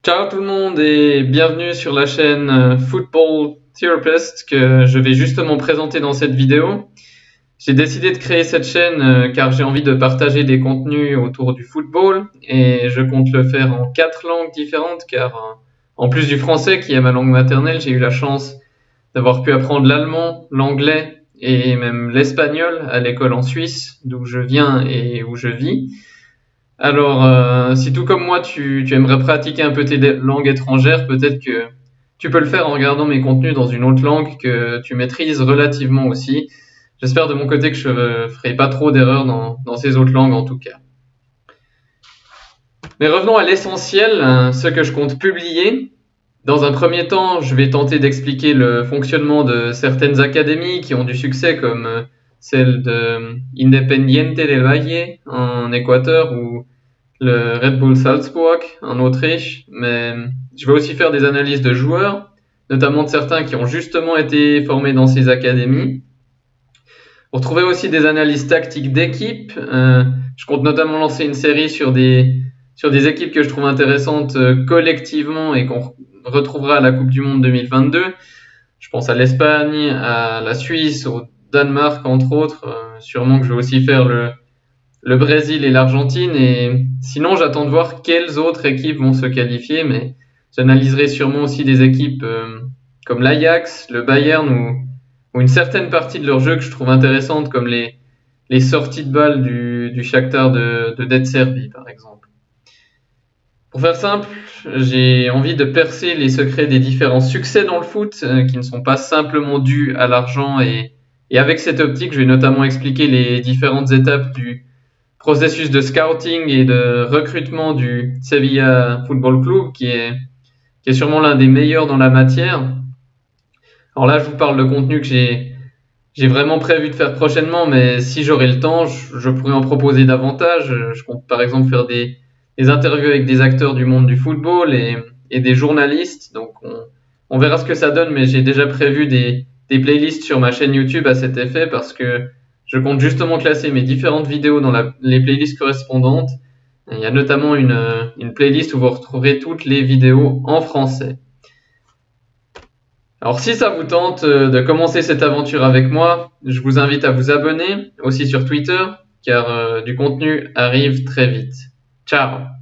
Ciao tout le monde et bienvenue sur la chaîne Football Therapist que je vais justement présenter dans cette vidéo. J'ai décidé de créer cette chaîne car j'ai envie de partager des contenus autour du football et je compte le faire en 4 langues différentes car en plus du français qui est ma langue maternelle, j'ai eu la chance d'avoir pu apprendre l'allemand, l'anglais et même l'espagnol à l'école en Suisse d'où je viens et où je vis. Alors, si tout comme moi, tu aimerais pratiquer un peu tes langues étrangères, peut-être que tu peux le faire en regardant mes contenus dans une autre langue que tu maîtrises relativement aussi. J'espère de mon côté que je ne ferai pas trop d'erreurs dans ces autres langues en tout cas. Mais revenons à l'essentiel, ce que je compte publier. Dans un premier temps, je vais tenter d'expliquer le fonctionnement de certaines académies qui ont du succès comme celle de Independiente del Valle en Équateur ou le Red Bull Salzburg en Autriche, mais je vais aussi faire des analyses de joueurs, notamment de certains qui ont justement été formés dans ces académies. Pour trouver aussi des analyses tactiques d'équipe, je compte notamment lancer une série sur des équipes que je trouve intéressantes collectivement et qu'on retrouvera à la Coupe du Monde 2022. Je pense à l'Espagne, à la Suisse, au Danemark entre autres. Sûrement que je vais aussi faire le Brésil et l'Argentine. Et sinon, j'attends de voir quelles autres équipes vont se qualifier, mais j'analyserai sûrement aussi des équipes comme l'Ajax, le Bayern ou une certaine partie de leur jeu que je trouve intéressante, comme les sorties de balles du Shakhtar de De Zerbi, par exemple. Pour faire simple, j'ai envie de percer les secrets des différents succès dans le foot qui ne sont pas simplement dus à l'argent et avec cette optique, je vais notamment expliquer les différentes étapes du processus de scouting et de recrutement du Sevilla Football Club qui est sûrement l'un des meilleurs dans la matière. Alors là, je vous parle de contenu que j'ai vraiment prévu de faire prochainement, mais si j'aurai le temps, je pourrais en proposer davantage. Je compte par exemple faire des interviews avec des acteurs du monde du football et des journalistes. Donc on verra ce que ça donne, mais j'ai déjà prévu des playlists sur ma chaîne YouTube à cet effet parce que je compte justement classer mes différentes vidéos dans les playlists correspondantes. Il y a notamment une playlist où vous retrouverez toutes les vidéos en français. Alors si ça vous tente de commencer cette aventure avec moi, je vous invite à vous abonner aussi sur Twitter car du contenu arrive très vite. Ciao!